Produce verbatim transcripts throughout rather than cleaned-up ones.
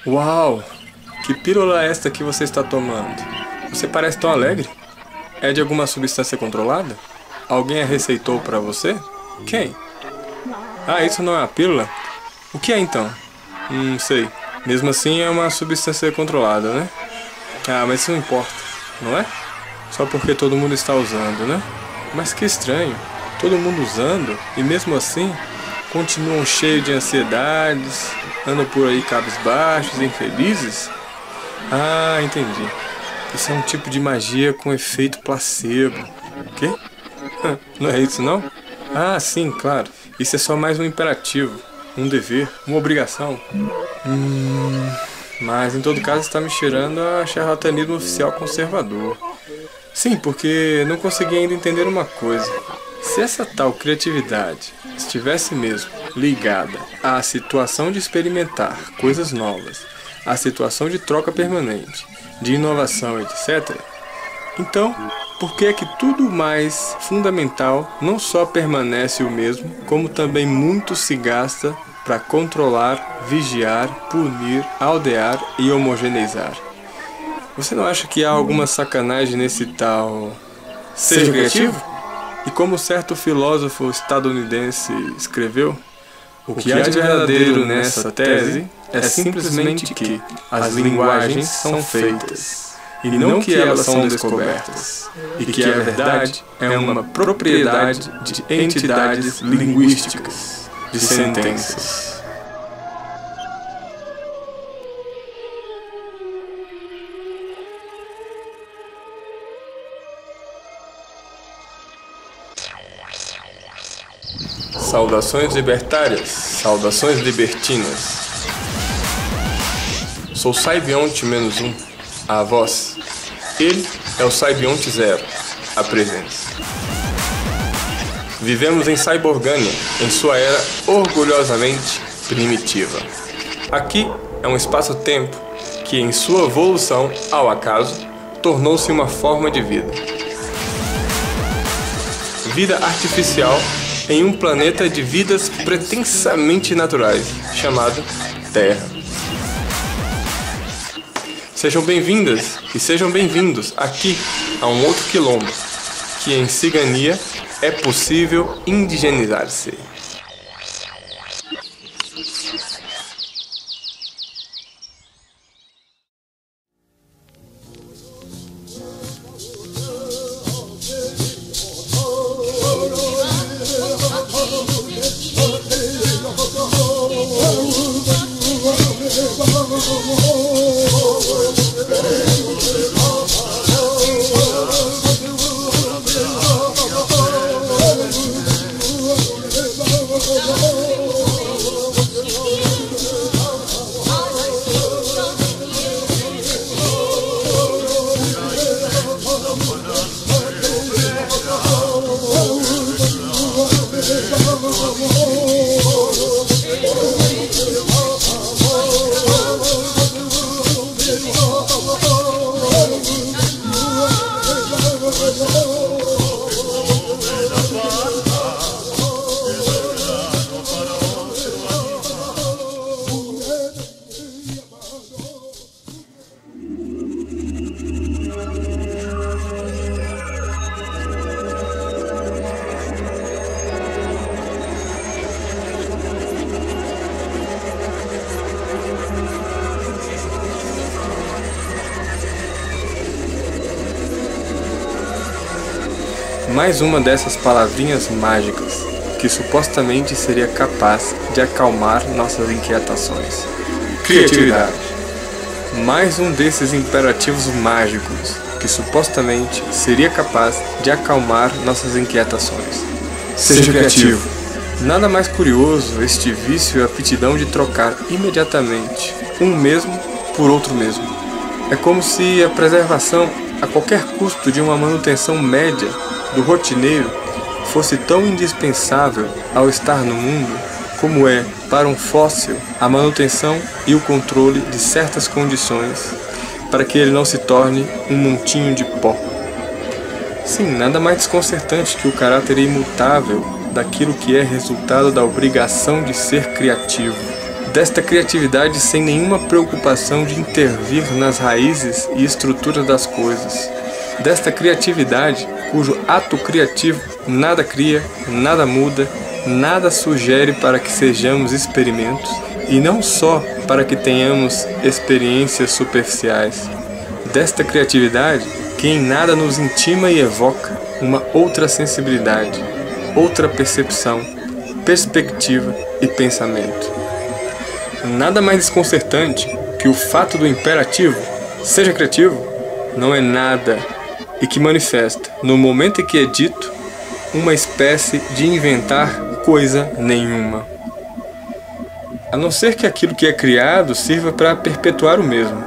Uau! Que pílula é esta que você está tomando? Você parece tão alegre. É de alguma substância controlada? Alguém a receitou para você? Quem? Ah, isso não é uma pílula? O que é então? Não sei. Mesmo assim é uma substância controlada, né? Ah, mas isso não importa, não é? Só porque todo mundo está usando, né? Mas que estranho. Todo mundo usando e mesmo assim continuam cheios de ansiedades, andam por aí cabisbaixos, infelizes? Ah, entendi. Isso é um tipo de magia com efeito placebo. O quê? Não é isso não? Ah, sim, claro. Isso é só mais um imperativo, um dever, uma obrigação. Hum, mas em todo caso está me cheirando a charlatanismo oficial conservador. Sim, porque não consegui ainda entender uma coisa. Se essa tal criatividade estivesse mesmo ligada à situação de experimentar coisas novas, à situação de troca permanente, de inovação, etcétera, então, por que é que tudo mais fundamental não só permanece o mesmo, como também muito se gasta para controlar, vigiar, punir, aldear e homogeneizar? Você não acha que há alguma sacanagem nesse tal seja criativo? E como certo filósofo estadunidense escreveu, o que há de verdadeiro nessa tese é simplesmente que as linguagens são feitas, e não que elas são descobertas, e que a verdade é uma propriedade de entidades linguísticas, de sentenças. Saudações libertárias, saudações libertinas. Sou Saibionte menos um, a voz. Ele é o Saibionte Zero, a presença. Vivemos em Cyborgânia, em sua era orgulhosamente primitiva. Aqui é um espaço-tempo que, em sua evolução ao acaso, tornou-se uma forma de vida. Vida artificial em um planeta de vidas pretensamente naturais, chamado Terra. Sejam bem-vindas e sejam bem-vindos aqui a um outro quilombo, que em Cigania é possível indigenizar-se. Mais uma dessas palavrinhas mágicas que supostamente seria capaz de acalmar nossas inquietações. Criatividade. Mais um desses imperativos mágicos que supostamente seria capaz de acalmar nossas inquietações. Seja criativo. Nada mais curioso este vício e aptidão de trocar imediatamente um mesmo por outro mesmo. É como se a preservação a qualquer custo de uma manutenção média do rotineiro fosse tão indispensável ao estar no mundo como é para um fóssil a manutenção e o controle de certas condições para que ele não se torne um montinho de pó. Sim, nada mais desconcertante que o caráter imutável daquilo que é resultado da obrigação de ser criativo, desta criatividade sem nenhuma preocupação de intervir nas raízes e estruturas das coisas, desta criatividade cujo ato criativo nada cria, nada muda, nada sugere para que sejamos experimentos, e não só para que tenhamos experiências superficiais, desta criatividade que em nada nos intima e evoca uma outra sensibilidade, outra percepção, perspectiva e pensamento. Nada mais desconcertante que o fato do imperativo, seja criativo, não é nada e que manifesta, no momento em que é dito, uma espécie de inventar coisa nenhuma. A não ser que aquilo que é criado sirva para perpetuar o mesmo.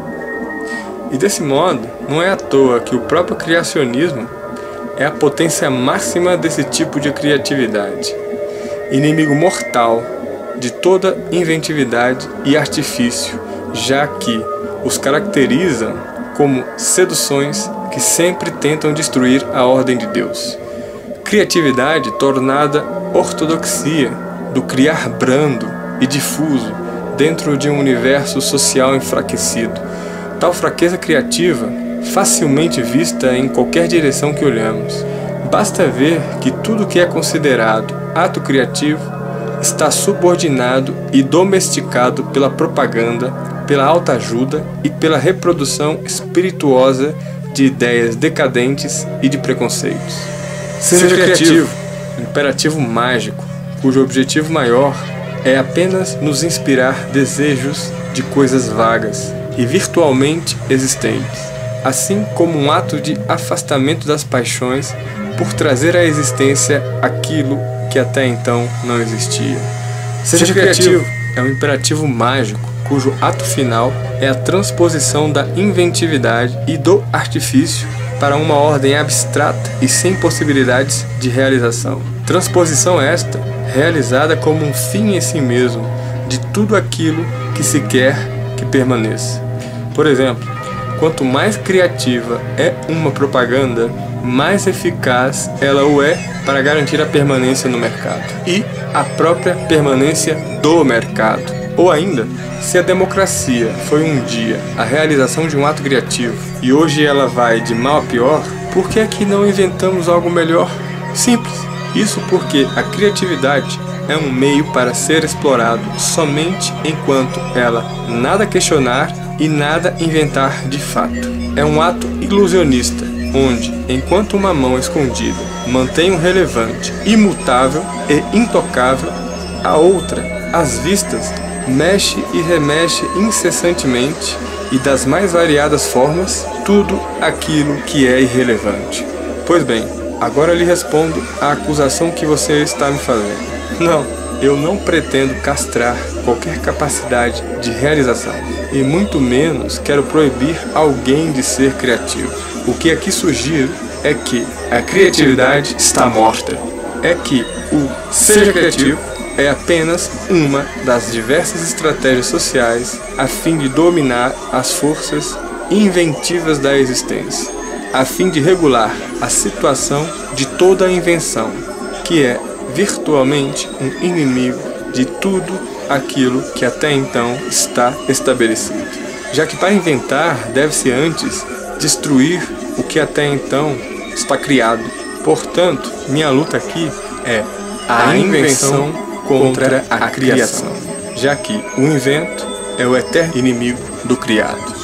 E desse modo, não é à toa que o próprio criacionismo é a potência máxima desse tipo de criatividade, inimigo mortal de toda inventividade e artifício, já que os caracterizam como seduções que sempre tentam destruir a ordem de Deus. Criatividade tornada ortodoxia do criar brando e difuso dentro de um universo social enfraquecido. Tal fraqueza criativa, facilmente vista em qualquer direção que olhamos. Basta ver que tudo que é considerado ato criativo está subordinado e domesticado pela propaganda, pela autoajuda e pela reprodução espirituosa de ideias decadentes e de preconceitos. Seja, Seja criativo, imperativo mágico, cujo objetivo maior é apenas nos inspirar desejos de coisas vagas e virtualmente existentes, assim como um ato de afastamento das paixões por trazer à existência aquilo que até então não existia. Seja, Seja criativo, é um imperativo mágico, cujo ato final é a transposição da inventividade e do artifício para uma ordem abstrata e sem possibilidades de realização. Transposição esta, realizada como um fim em si mesmo, de tudo aquilo que se quer que permaneça. Por exemplo, quanto mais criativa é uma propaganda, mais eficaz ela o é para garantir a permanência no mercado e a própria permanência do mercado. Ou ainda, se a democracia foi um dia a realização de um ato criativo e hoje ela vai de mal a pior, por que é que não inventamos algo melhor? Simples. Isso porque a criatividade é um meio para ser explorado somente enquanto ela nada questionar e nada inventar de fato. É um ato ilusionista, onde, enquanto uma mão escondida mantém um relevante, imutável e intocável, a outra, às vistas, mexe e remexe incessantemente e das mais variadas formas tudo aquilo que é irrelevante. Pois bem, agora lhe respondo à acusação que você está me fazendo. Não, eu não pretendo castrar qualquer capacidade de realização e muito menos quero proibir alguém de ser criativo. O que aqui sugiro é que a criatividade está morta. É que o seja criativo é apenas uma das diversas estratégias sociais a fim de dominar as forças inventivas da existência, a fim de regular a situação de toda a invenção, que é virtualmente um inimigo de tudo aquilo que até então está estabelecido. Já que para inventar deve-se antes destruir o que até então está criado. Portanto, minha luta aqui é a invenção contra a criação, já que o invento é o eterno inimigo do criado.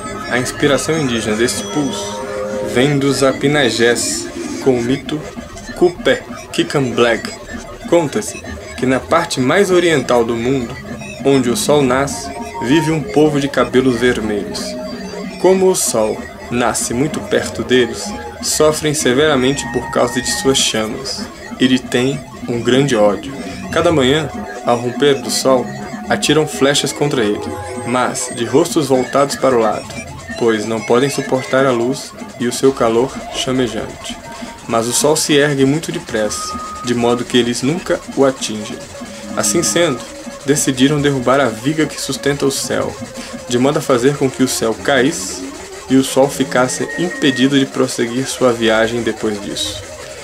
A inspiração indígena deste pulso vem dos Apinagés, com o mito Cupé Kikambleg. Conta-se que na parte mais oriental do mundo, onde o sol nasce, vive um povo de cabelos vermelhos. Como o sol nasce muito perto deles, sofrem severamente por causa de suas chamas e lhe têm um grande ódio. Cada manhã, ao romper do sol, atiram flechas contra ele, mas de rostos voltados para o lado, pois não podem suportar a luz e o seu calor chamejante. Mas o sol se ergue muito depressa, de modo que eles nunca o atingem. Assim sendo, decidiram derrubar a viga que sustenta o céu, de modo a fazer com que o céu caísse e o sol ficasse impedido de prosseguir sua viagem depois disso.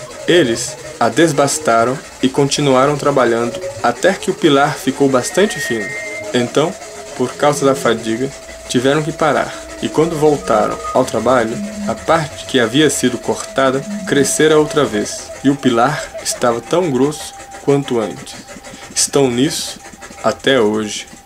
Eles a desbastaram e continuaram trabalhando até que o pilar ficou bastante fino. Então, por causa da fadiga, tiveram que parar. E quando voltaram ao trabalho, a parte que havia sido cortada crescera outra vez, e o pilar estava tão grosso quanto antes. Estão nisso até hoje.